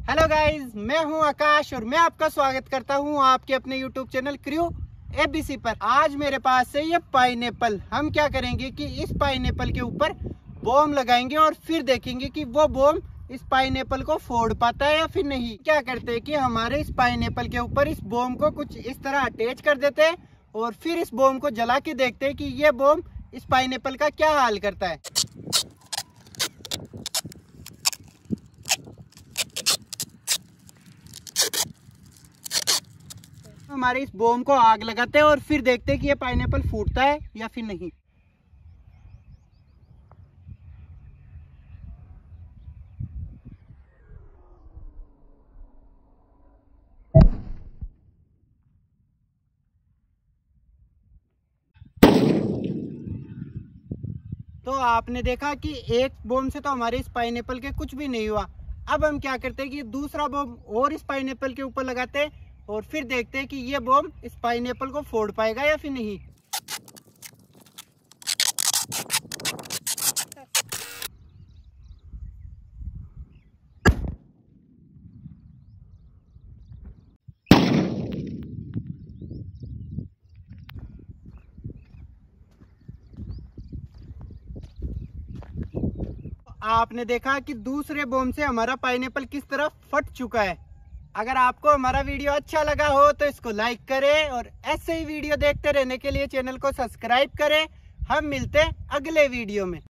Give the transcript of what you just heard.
Hello guys, मैं हूं आकाश और मैं आपका स्वागत करता हूं आपके अपने यूट्यूब चैनल क्रू एबीसी पर। आज मेरे पास है ये पाइनएप्पल। हम क्या करेंगे कि इस पाइनएप्पल के ऊपर बॉम्ब लगाएंगे और फिर देखेंगे कि वो बॉम्ब इस पाइनएप्पल को फोड़ पाता है या फिर नहीं। क्या करते हैं कि हमारे इस पाइनएप्पल के ऊपर इस बॉम्ब को कुछ इस तरह अटैच कर देते हैं और फिर इस बॉम्ब को जला के देखते हैं कि ये बॉम्ब इस पाइनएप्पल का क्या हाल करता है। हमारे इस बॉम्ब को आग लगाते हैं और फिर देखते हैं कि ये पाइनएप्पल फूटता है या फिर नहीं। तो आपने देखा कि एक बॉम्ब से तो हमारे इस पाइनएप्पल के कुछ भी नहीं हुआ। अब हम क्या करते हैं कि दूसरा बॉम्ब और इस पाइनएप्पल के ऊपर लगाते हैं और फिर देखते हैं कि ये बॉम्ब इस पाइनएप्पल को फोड़ पाएगा या फिर नहीं। आपने देखा कि दूसरे बॉम्ब से हमारा पाइनएप्पल किस तरह फट चुका है। अगर आपको हमारा वीडियो अच्छा लगा हो तो इसको लाइक करें और ऐसे ही वीडियो देखते रहने के लिए चैनल को सब्सक्राइब करें। हम मिलते हैं अगले वीडियो में।